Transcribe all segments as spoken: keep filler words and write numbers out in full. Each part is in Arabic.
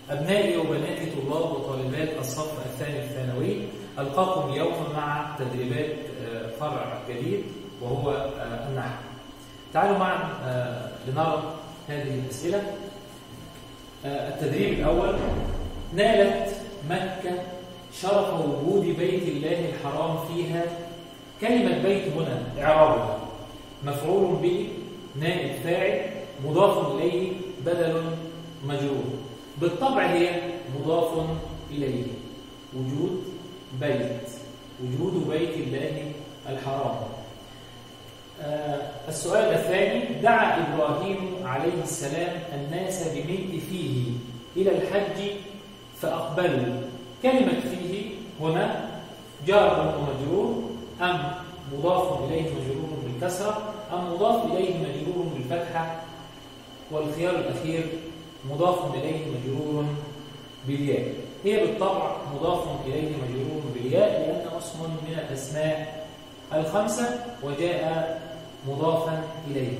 أبنائي وبناتي طلاب وطالبات الصف الثاني الثانوي، ألقاكم اليوم مع تدريبات فرع جديد وهو النحو. تعالوا معا لنرى هذه الأسئلة. التدريب الأول: نالت مكة شرف وجود بيت الله الحرام فيها. كلمة بيت هنا إعرابها مفعول به، نائب فاعل، مضاف إليه، بدل مجرور. بالطبع هي مضاف إليه. وجود بيت، وجود بيت الله الحرام. آه السؤال الثاني: دعا إبراهيم عليه السلام الناس بملء فيه إلى الحج فأقبلوا. كلمة فيه هنا جار ومجرور، أم مضاف إليه مجرور بالكسرة، أم مضاف إليه مجرور بالفتحة؟ والخيار الأخير مضاف إليه مجرور بالياء. هي بالطبع مضاف إليه مجرور بالياء لأنه اسم من الأسماء الخمسة وجاء مضافا إليه.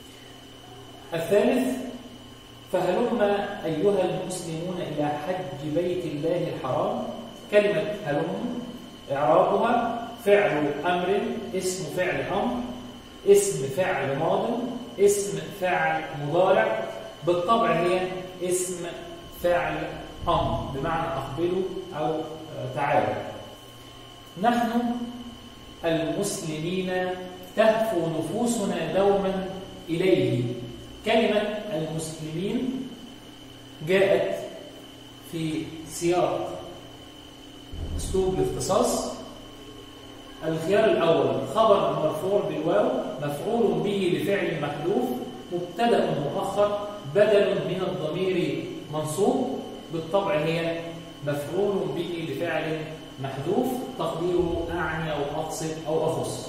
الثالث: فهلم أيها المسلمون إلى حج بيت الله الحرام. كلمة هلم إعرابها فعل أمر، اسم فعل أمر، اسم فعل ماض، اسم فعل مضارع. بالطبع هي اسم فعل أمر بمعنى أقبلوا أو تعالوا. نحن المسلمين تهفو نفوسنا دوما إليه. كلمة المسلمين جاءت في سياق أسلوب الاختصاص. الخيار الأول خبر مرفوع بالواو، مفعول به لفعل محذوف، مبتدأ مؤخر، بدل من الضمير منصوب. بالطبع هي مفعول به لفعل محذوف، تقديره أعني أو أقصد أو أخص.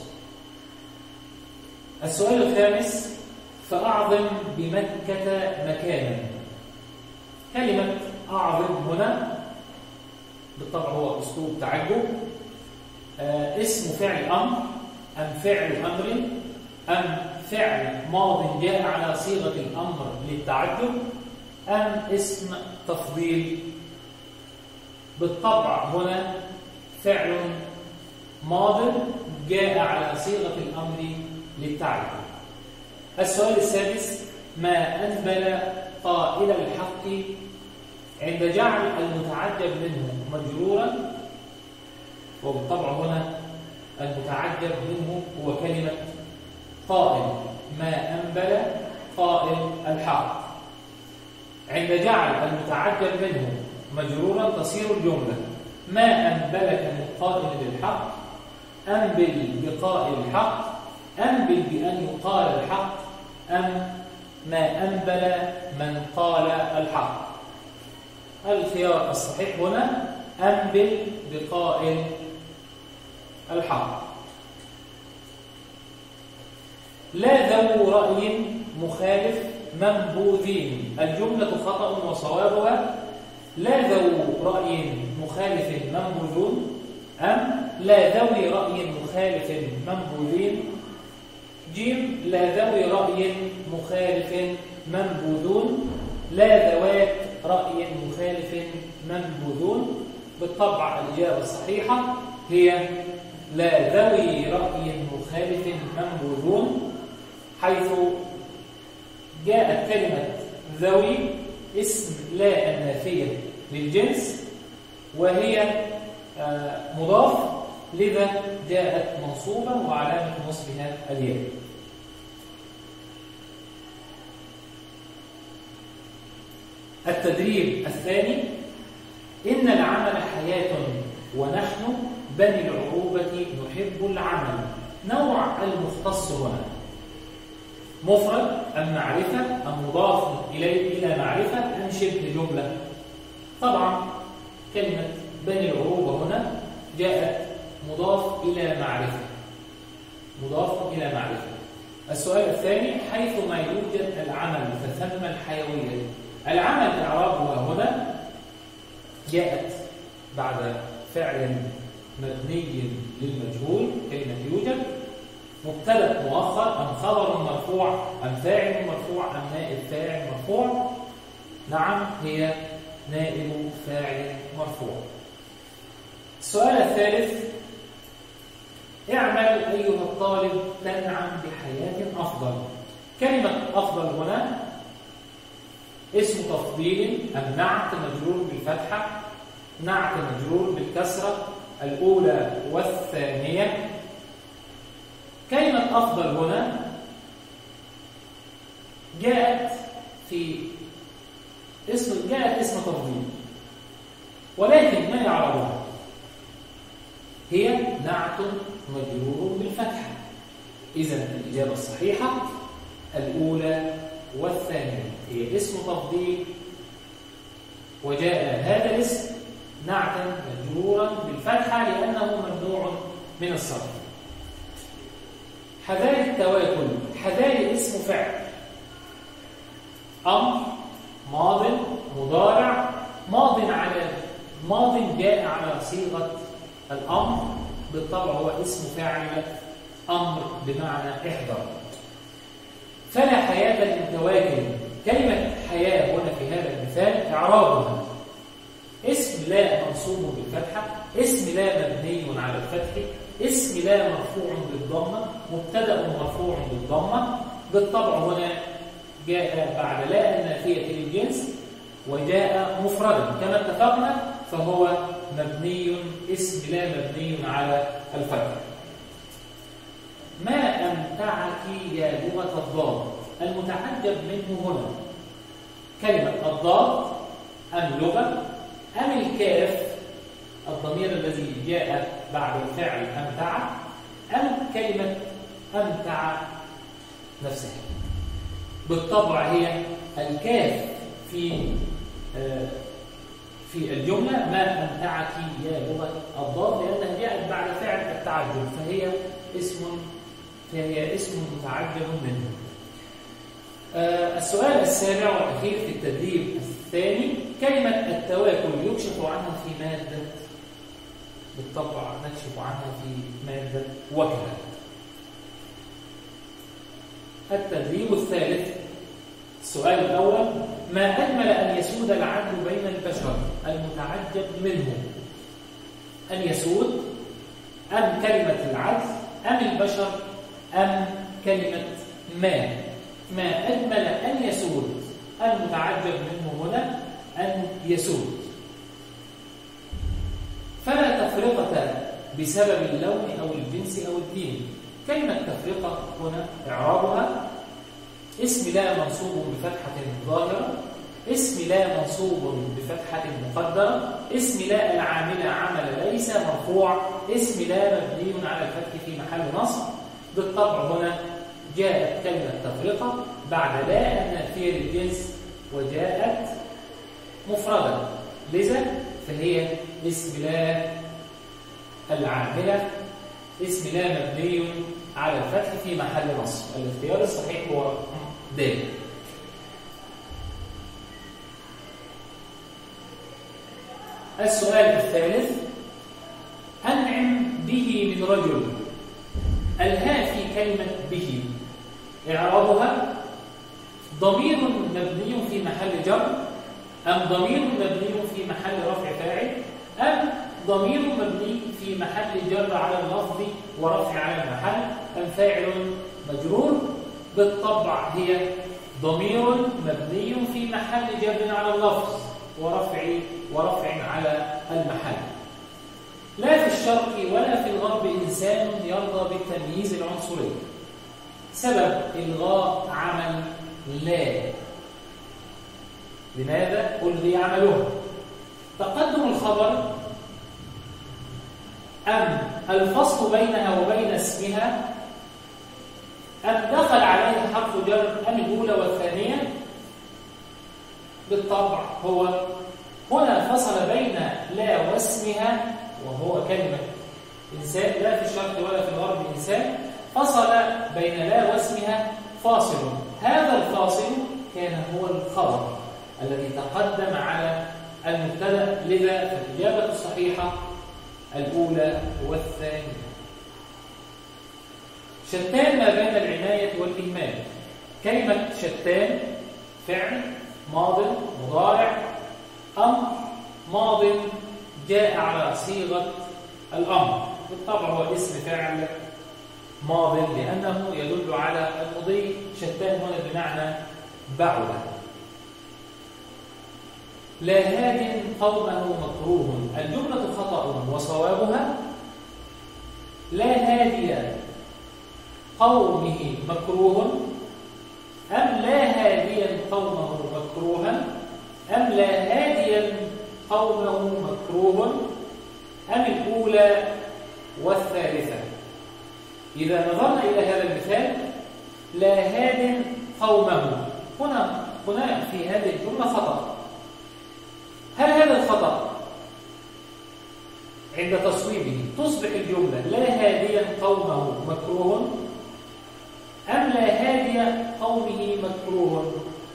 السؤال الخامس: فأعظم بمكة مكانا. كلمة أعظم هنا بالطبع هو أسلوب تعجب. آه اسم فعل أمر، أم فعل أمر، أم فعل ماض جاء على صيغة الأمر للتعجب، أم اسم تفضيل؟ بالطبع هنا فعل ماض جاء على صيغة الأمر للتعجب. السؤال السادس: ما أنبل قائل الحق عند جعل المتعجب منه مجرورا. وبالطبع هنا المتعجب منه هو كلمة قائل. ما أنبل قائل الحق. عند جعل المتعجب منه مجرورا تصير الجملة: ما أنبلك من قائل بالحق، أنبل بقائل الحق، أنبل بأن يقال الحق، أم ما أنبل من قال الحق؟ الخيار الصحيح هنا أنبل بقائل الحق. لا ذو رأي مخالف منبوذين. الجملة خطأ وصوابها لا ذو رأي مخالف منبوذون، أم لا ذوي رأي مخالف منبوذين؟ جيم لا ذوي رأي مخالف منبوذون، لا ذوات رأي مخالف منبوذون. بالطبع الإجابة الصحيحة هي لا ذوي رأي مخالف منبوذون، حيث جاءت كلمة ذوي اسم لا النافية للجنس وهي مضاف، لذا جاءت منصوبة وعلامة نصبها الياء. التدريب الثاني: إن العمل حياة ونحن بني العروبة نحب العمل. نوع المختص هنا مفرد أم معرفة أم مضاف إليه إلى معرفة أم شبه جملة؟ طبعا كلمة بني العروبة هنا جاءت مضاف إلى معرفة، مضاف إلى معرفة. السؤال الثاني: حيث ما يوجد العمل فثم الحيوية. العمل إعرابها هنا جاءت بعد فعل مبني للمجهول كلمة يوجد، مبتدأ مؤخر أم خبر مرفوع أم فاعل مرفوع أم نائب فاعل مرفوع؟ نعم هي نائب فاعل مرفوع. السؤال الثالث: اعمل أيها الطالب تنعم بحياة أفضل. كلمة أفضل هنا اسم تفضيل، النعت مجرور بالفتحة، نعت مجرور بالكسرة الأولى والثانية. كلمة أفضل هنا جاءت في اسم جاءت اسم تفضيل، ولكن ما يعربها؟ هي نعت مجرور بالفتحة. إذن الإجابة الصحيحة الأولى والثانية، هي اسم تفضيل وجاء هذا الاسم نعتا مجرورا بالفتحة لأنه ممنوع من الصرف. حذار التواكل. حذار اسم فعل، أمر، ماض، مضارع. ماض على ماض جاء على صيغة الأمر، بالطبع هو اسم فاعل أمر بمعنى احذر. فلا حياة للمتواكل. كلمة حياة هنا في هذا المثال إعرابها اسم لا منصوب بالفتحة، اسم لا مبني على الفتح، اسم لا مرفوع بالضمة، مبتدأ مرفوع بالضمة. بالطبع هنا جاء بعد لا النافية للجنس وجاء مفردا كما اتفقنا، فهو مبني، اسم لا مبني على الفتح. ما أمتعك يا لغة الضاد. المتعجب منه هنا كلمة الضاد أم لغة أم الكاف الضمير الذي جاء بعد الفعل أمتع، أم كلمة أمتع نفسها؟ بالطبع هي الكاف في في الجملة ما أمتعك يا لغة الضاد، لأنها جاءت بعد فعل التعجب، فهي اسم فهي اسم متعجب منه. آه السؤال السابع والأخير في التدريب الثاني: كلمة التواكل يكشف عنها في مادة، بالطبع نكشف عنها في مادة وكلة. التدريب الثالث. السؤال الأول: ما أجمل أن يسود العدل بين البشر. المتعجب منه أن يسود أم كلمة العدل أم البشر أم كلمة ما؟ ما أجمل أن يسود. المتعجب منه هنا أن يسود. فلا تفرقة بسبب اللون أو الجنس أو الدين. كلمة تفرقة هنا إعرابها اسم لا منصوب بفتحة ظاهرة، اسم لا منصوب بفتحة مقدرة، اسم لا العاملة عمل ليس مرفوع، اسم لا مبني على الفتح في محل نصب. بالطبع هنا جاءت كلمة تفرقة بعد لا النافية للجنس وجاءت مفردة، لذا فهي اسم لا العاملة، اسم لا مبني على الفتح في محل نصب. الاختيار الصحيح هو د. السؤال الثالث: أنعم به من رجل. الهاء في كلمة به إعرابها ضمير مبني في محل جر أم ضمير مبني في محل رفع فاعل أم ضمير مبني في محل جر على اللفظ ورفع على المحل أم فاعل مجرور؟ بالطبع هي ضمير مبني في محل جر على اللفظ ورفع ورفع على المحل. لا في الشرق ولا في الغرب إنسان يرضى بالتمييز العنصري. سبب إلغاء عمل لا. لماذا ألغي عملها؟ تقدم الخبر أم الفصل بينها وبين اسمها أم دخل عليها حرف جر أم الأولى والثانية؟ بالطبع هو هنا فصل بين لا واسمها وهو كلمة إنسان. لا في الشرق ولا في الغرب إنسان، فصل بين لا واسمها فاصل. هذا الفاصل كان هو الخبر الذي تقدم على المبتدأ، لذا فالإجابة الصحيحة الأولى والثانية. شتان ما بين العناية أمر ماض جاء على صيغة الأمر، بالطبع هو اسم فعل ماض لأنه يدل على المضي. شتان هنا بمعنى بعد. لا هاد قومه مكروه، الجملة خطأ وصوابها لا هادي قومه مكروه، أم لا هاديا قومه مكروها، أم لا هاديا قومه مكروه، أم الأولى والثالثة. إذا نظرنا إلى هذا المثال لا هاد قومه، هنا هنا في هذه الجملة خطأ. هل هذا الخطأ عند تصويبه تصبح الجملة لا هاديا قومه مكروه، أم لا هادي قومه مكروه؟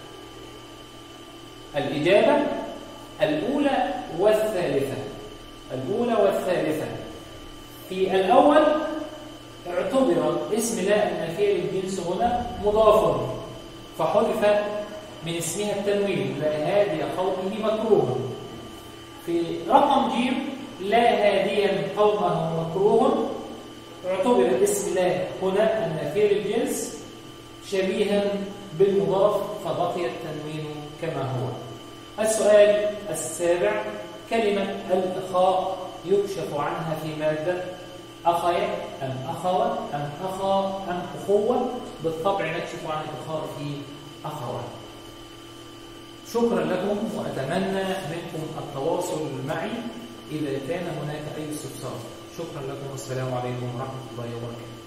الإجابة الأولى والثالثة. الأولى والثالثة. في الأول اعتبر اسم لا النافية للجنس هنا مضاف فحذف من اسمها التنوين لا هادي قومه مكروه. في رقم ج لا هاديا قومه مكروه اعتبر اسم لا هنا النافية للجنس شبيها بالمضاف فبقي التنوين كما هو. السؤال السابع، كلمة الإخاء يكشف عنها في مادة أخايا أم أخوة أم أخا أم أخوة؟ بالطبع نكشف عن الإخاء في أخوة. شكرا لكم وأتمنى منكم التواصل معي إذا كان هناك أي استفسار. شكرا لكم والسلام عليكم ورحمة الله وبركاته.